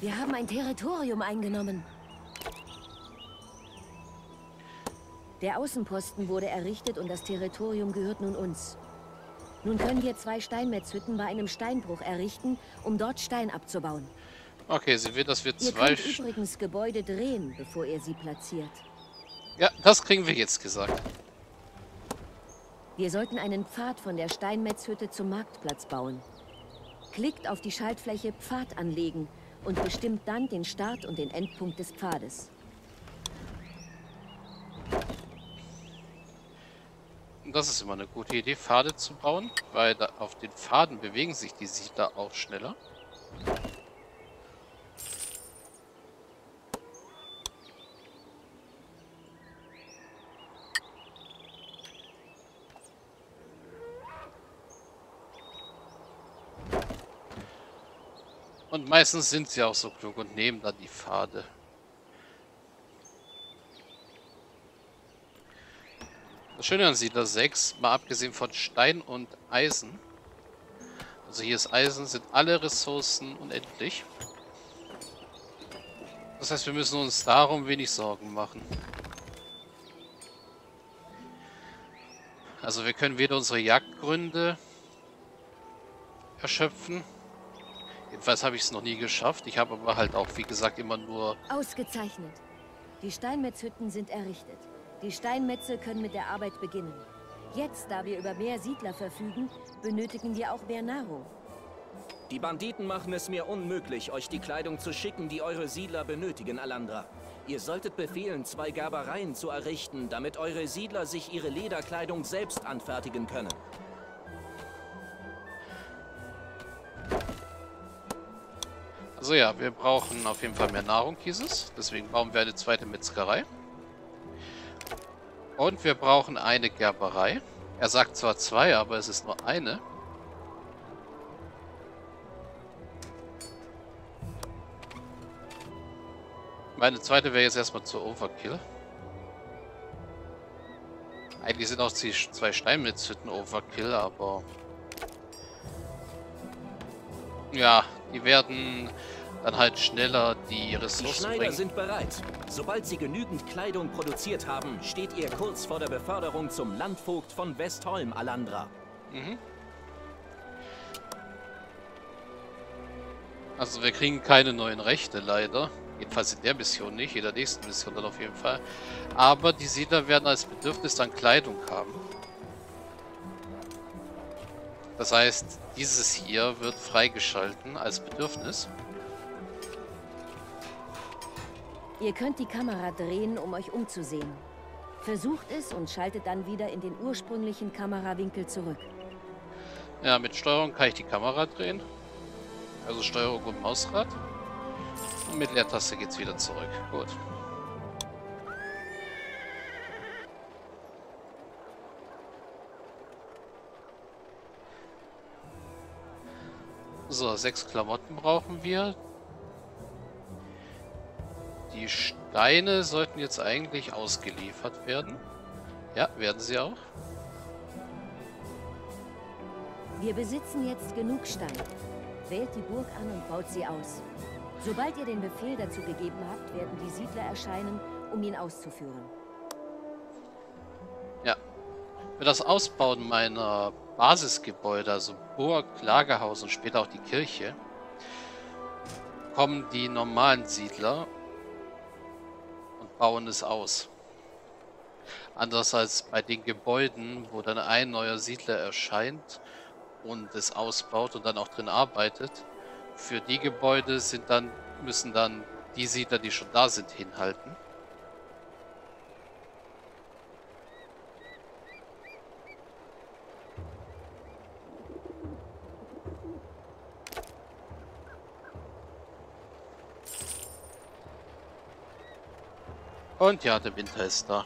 Wir haben ein Territorium eingenommen. Der Außenposten wurde errichtet und das Territorium gehört nun uns. Nun können wir 2 Steinmetzhütten bei einem Steinbruch errichten, um dort Stein abzubauen. Okay, sie will, dass wir Ihr 2... könnt übrigens Gebäude drehen, bevor ihr sie platziert. Ja, das kriegen wir jetzt gesagt. Wir sollten einen Pfad von der Steinmetzhütte zum Marktplatz bauen. Klickt auf die Schaltfläche Pfad anlegen und bestimmt dann den Start und den Endpunkt des Pfades. Das ist immer eine gute Idee, Pfade zu bauen, weil da auf den Pfaden bewegen sich die Siedler auch schneller. Und meistens sind sie auch so klug und nehmen dann die Pfade. Das Schöne an Siedler 6, mal abgesehen von Stein und Eisen. Also hier ist Eisen, sind alle Ressourcen unendlich. Das heißt, wir müssen uns darum wenig Sorgen machen. Also wir können weder unsere Jagdgründe erschöpfen. Jedenfalls habe ich es noch nie geschafft. Ich habe aber halt auch, wie gesagt, immer nur... Ausgezeichnet. Die Steinmetzhütten sind errichtet. Die Steinmetze können mit der Arbeit beginnen. Jetzt, da wir über mehr Siedler verfügen, benötigen wir auch mehr Nahrung. Die Banditen machen es mir unmöglich, euch die Kleidung zu schicken, die eure Siedler benötigen, Alandra. Ihr solltet befehlen, 2 Gerbereien zu errichten, damit eure Siedler sich ihre Lederkleidung selbst anfertigen können. Also ja, wir brauchen auf jeden Fall mehr Nahrung, hieß es. Deswegen bauen wir eine zweite Metzgerei. Und wir brauchen eine Gerberei. Er sagt zwar 2, aber es ist nur eine. Meine zweite wäre jetzt erstmal zur Overkill. Eigentlich sind auch die 2 Steinmetzhütten Overkill, aber... Ja, die werden dann halt schneller die Die Ressourcen Schneider bringen. sind bereit. Sobald sie genügend Kleidung produziert haben, steht ihr kurz vor der Beförderung zum Landvogt von Westholm, Alandra. Mhm. Also wir kriegen keine neuen Rechte, leider. Jedenfalls in der Mission nicht, in der nächsten Mission dann auf jeden Fall. Aber die Siedler werden als Bedürfnis dann Kleidung haben. Das heißt, dieses hier wird freigeschalten als Bedürfnis. Ihr könnt die Kamera drehen, um euch umzusehen. Versucht es und schaltet dann wieder in den ursprünglichen Kamerawinkel zurück. Ja, mit Steuerung kann ich die Kamera drehen. Also Steuerung und Mausrad. Und mit Leertaste geht's wieder zurück. Gut. So, 6 Klamotten brauchen wir. Die Steine sollten jetzt eigentlich ausgeliefert werden. Ja, werden sie auch. Wir besitzen jetzt genug Stein. Wählt die Burg an und baut sie aus. Sobald ihr den Befehl dazu gegeben habt, werden die Siedler erscheinen, um ihn auszuführen. Ja. Für das Ausbauen meiner Basisgebäude, also Burg, Lagerhaus und später auch die Kirche, kommen die normalen Siedler und bauen es aus. Anders als bei den Gebäuden, wo dann ein neuer Siedler erscheint und es ausbaut und dann auch drin arbeitet. Für die Gebäude müssen dann die Siedler, die schon da sind, hinhalten. Und ja, der Winter ist da.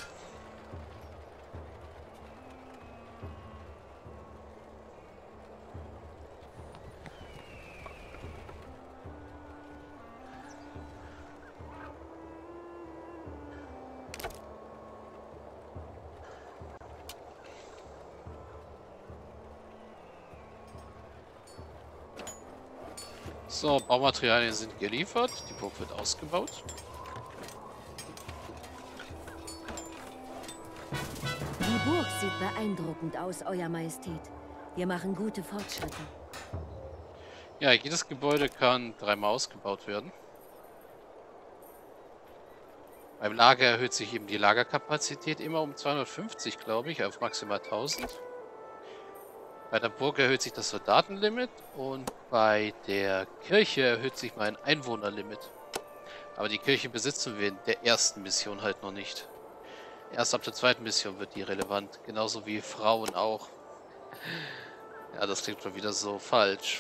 So, Baumaterialien sind geliefert. Die Burg wird ausgebaut. Die Burg sieht beeindruckend aus, Euer Majestät. Wir machen gute Fortschritte. Ja, jedes Gebäude kann 3-mal ausgebaut werden. Beim Lager erhöht sich eben die Lagerkapazität immer um 250, glaube ich, auf maximal 1000. Bei der Burg erhöht sich das Soldatenlimit und bei der Kirche erhöht sich mein Einwohnerlimit. Aber die Kirche besitzen wir in der ersten Mission halt noch nicht. Erst ab der zweiten Mission wird die relevant, genauso wie Frauen auch. Ja, das klingt schon wieder so falsch.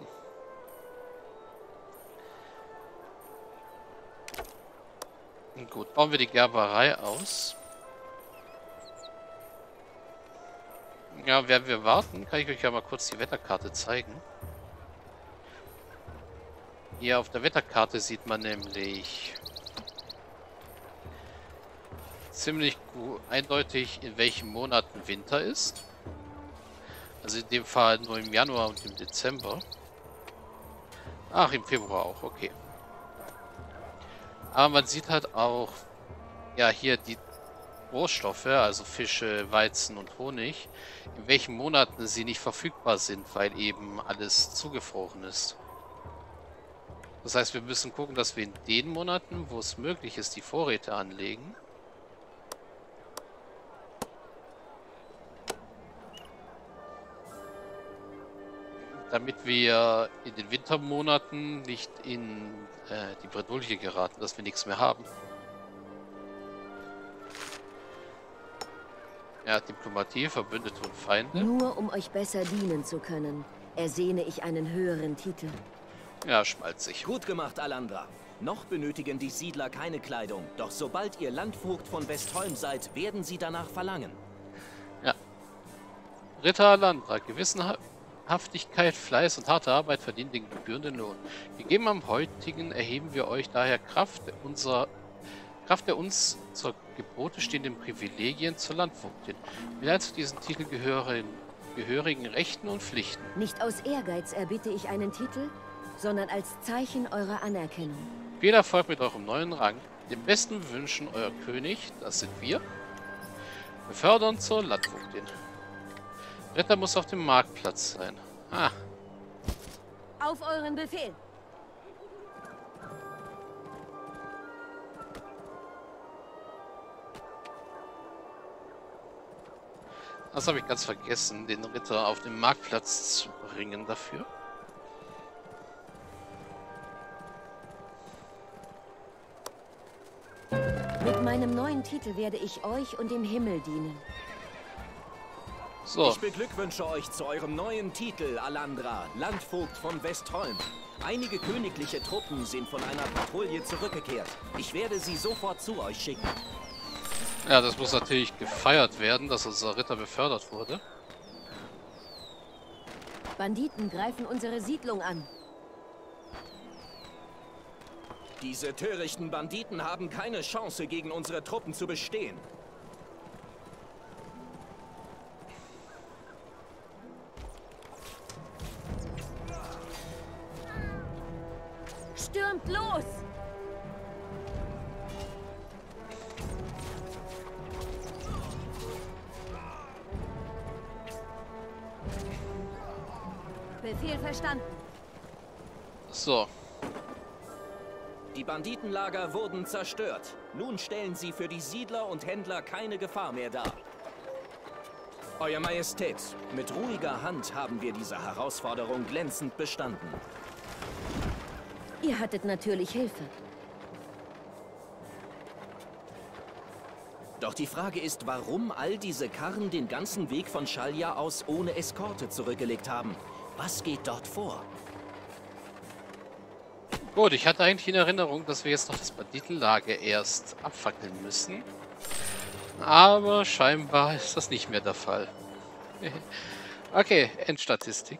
Gut, bauen wir die Gerberei aus. Ja, während wir warten, kann ich euch ja mal kurz die Wetterkarte zeigen. Hier auf der Wetterkarte sieht man nämlich ziemlich eindeutig, in welchen Monaten Winter ist. Also in dem Fall nur im Januar und im Dezember. Ach, im Februar auch, okay. Aber man sieht halt auch, ja, hier die Rohstoffe, also Fische, Weizen und Honig, in welchen Monaten sie nicht verfügbar sind, weil eben alles zugefroren ist. Das heißt, wir müssen gucken, dass wir in den Monaten, wo es möglich ist, die Vorräte anlegen. Damit wir in den Wintermonaten nicht in die Bredouille geraten, dass wir nichts mehr haben. Ja, Diplomatie, Verbündete und Feinde. Nur um euch besser dienen zu können, ersehne ich einen höheren Titel. Ja, schmalzig. Gut gemacht, Alandra. Noch benötigen die Siedler keine Kleidung, doch sobald ihr Landvogt von Westholm seid, werden sie danach verlangen. Ja. Ritter Alandra, Gewissenhaftigkeit, Fleiß und harte Arbeit verdienen den gebührenden Lohn. Gegeben am heutigen erheben wir euch daher Kraft der uns zur Gebote stehenden Privilegien zur Landvogtin. Mit zu diesen Titel gehörigen Rechten und Pflichten. Nicht aus Ehrgeiz erbitte ich einen Titel, sondern als Zeichen eurer Anerkennung. Viel Erfolg mit eurem neuen Rang. Den besten Wünschen euer König, das sind wir. Befördern zur Landvogtin. Ritter muss auf dem Marktplatz sein. Ah. Auf euren Befehl. Das habe ich ganz vergessen, den Ritter auf den Marktplatz zu bringen dafür. Mit meinem neuen Titel werde ich euch und dem Himmel dienen. So. Ich beglückwünsche euch zu eurem neuen Titel, Alandra, Landvogt von Westholm. Einige königliche Truppen sind von einer Patrouille zurückgekehrt. Ich werde sie sofort zu euch schicken. Ja, das muss natürlich gefeiert werden, dass unser Ritter befördert wurde. Banditen greifen unsere Siedlung an. Diese törichten Banditen haben keine Chance, gegen unsere Truppen zu bestehen. Stürmt los! Befehl verstanden. So. Die Banditenlager wurden zerstört. Nun stellen sie für die Siedler und Händler keine Gefahr mehr dar. Euer Majestät, mit ruhiger Hand haben wir diese Herausforderung glänzend bestanden. Ihr hattet natürlich Hilfe. Doch die Frage ist, warum all diese Karren den ganzen Weg von Schalja aus ohne Eskorte zurückgelegt haben. Was geht dort vor? Gut, ich hatte eigentlich in Erinnerung, dass wir jetzt noch das Banditenlager erst abfackeln müssen. Aber scheinbar ist das nicht mehr der Fall. Okay, Endstatistik.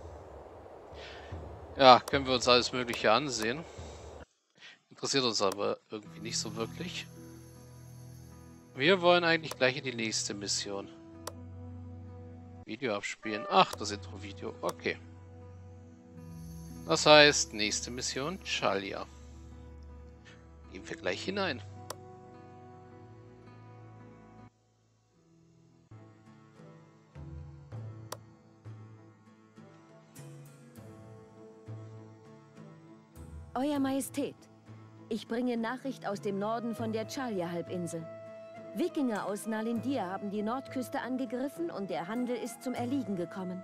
Ja, können wir uns alles Mögliche ansehen. Interessiert uns aber irgendwie nicht so wirklich. Wir wollen eigentlich gleich in die nächste Mission. Video abspielen. Ach, das Intro-Video. Okay. Das heißt, nächste Mission, Chalia. Gehen wir gleich hinein. Euer Majestät, ich bringe Nachricht aus dem Norden von der Chalia-Halbinsel. Wikinger aus Nalindir haben die Nordküste angegriffen und der Handel ist zum Erliegen gekommen.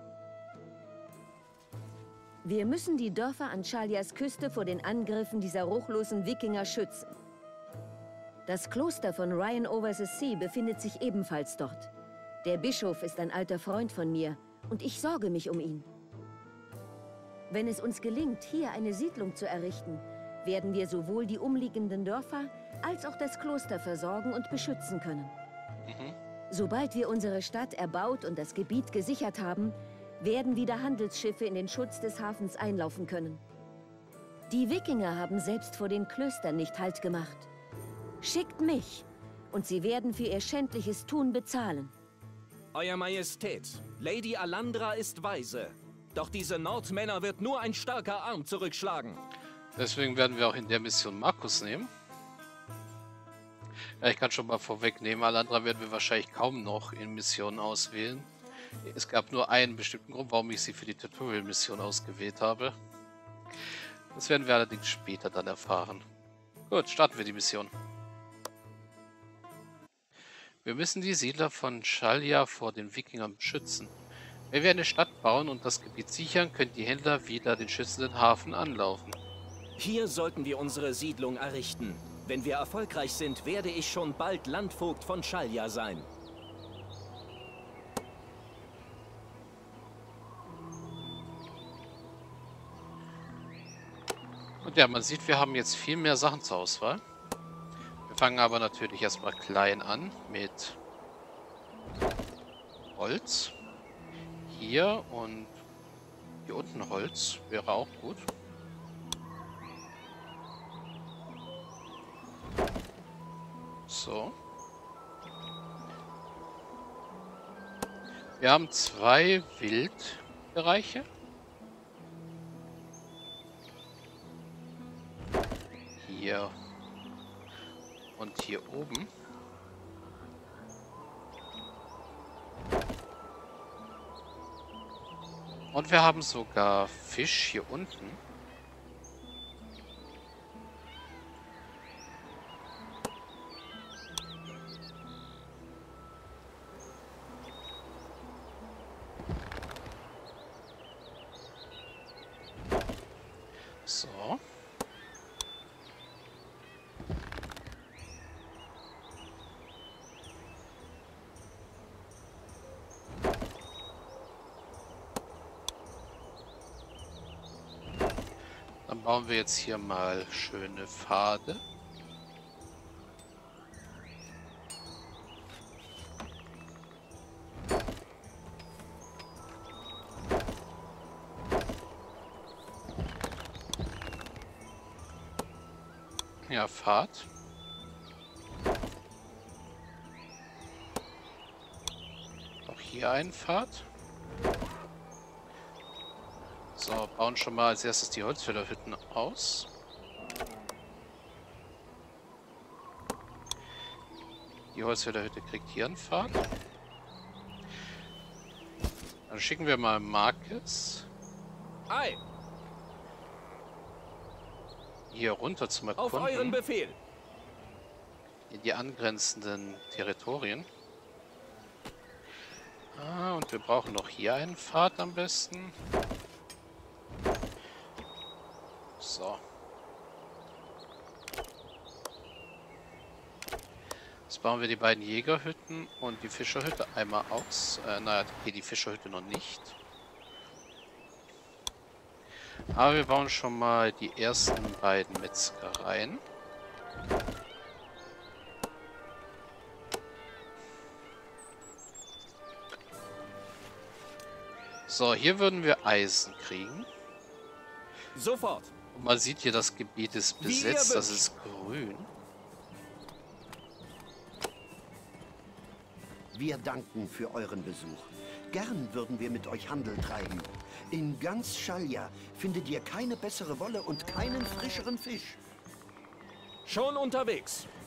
Wir müssen die Dörfer an Chalias Küste vor den Angriffen dieser ruchlosen Wikinger schützen. Das Kloster von Ryan over the Sea befindet sich ebenfalls dort. Der Bischof ist ein alter Freund von mir und ich sorge mich um ihn. Wenn es uns gelingt, hier eine Siedlung zu errichten, werden wir sowohl die umliegenden Dörfer als auch das Kloster versorgen und beschützen können. Sobald wir unsere Stadt erbaut und das Gebiet gesichert haben, werden wieder Handelsschiffe in den Schutz des Hafens einlaufen können. Die Wikinger haben selbst vor den Klöstern nicht Halt gemacht. Schickt mich, und sie werden für ihr schändliches Tun bezahlen. Euer Majestät, Lady Alandra ist weise. Doch diese Nordmänner wird nur ein starker Arm zurückschlagen. Deswegen werden wir auch in der Mission Markus nehmen. Ja, ich kann schon mal vorwegnehmen, Alandra werden wir wahrscheinlich kaum noch in Missionen auswählen. Es gab nur einen bestimmten Grund, warum ich sie für die Tutorial-Mission ausgewählt habe. Das werden wir allerdings später dann erfahren. Gut, starten wir die Mission. Wir müssen die Siedler von Chalia vor den Wikingern beschützen. Wenn wir eine Stadt bauen und das Gebiet sichern, können die Händler wieder den schützenden Hafen anlaufen. Hier sollten wir unsere Siedlung errichten. Wenn wir erfolgreich sind, werde ich schon bald Landvogt von Chalia sein. Und ja, man sieht, wir haben jetzt viel mehr Sachen zur Auswahl. Wir fangen aber natürlich erstmal klein an mit Holz. Hier und hier unten Holz wäre auch gut. So. Wir haben 2 Wildbereiche. Hier und hier oben. Und wir haben sogar Fisch hier unten. So. Dann bauen wir jetzt hier mal schöne Pfade. Ja, Pfad. Auch hier ein Pfad. So, bauen schon mal als erstes die Holzfällerhütten aus. Die Holzfällerhütte kriegt hier einen Pfad. Dann schicken wir mal Marcus Ei, hier runter zum auf euren Erkunden Befehl. in die angrenzenden Territorien. Ah, und wir brauchen noch hier einen Pfad am besten. So. Jetzt bauen wir die beiden Jägerhütten und die Fischerhütte einmal aus. Naja, okay, die Fischerhütte noch nicht. Aber wir bauen schon mal die ersten beiden Metzgereien. So, hier würden wir Eisen kriegen. Sofort. Und man sieht hier, das Gebiet ist besetzt, das ist grün. Wir danken für euren Besuch. Gern würden wir mit euch Handel treiben. In ganz Schalja findet ihr keine bessere Wolle und keinen frischeren Fisch. Schon unterwegs.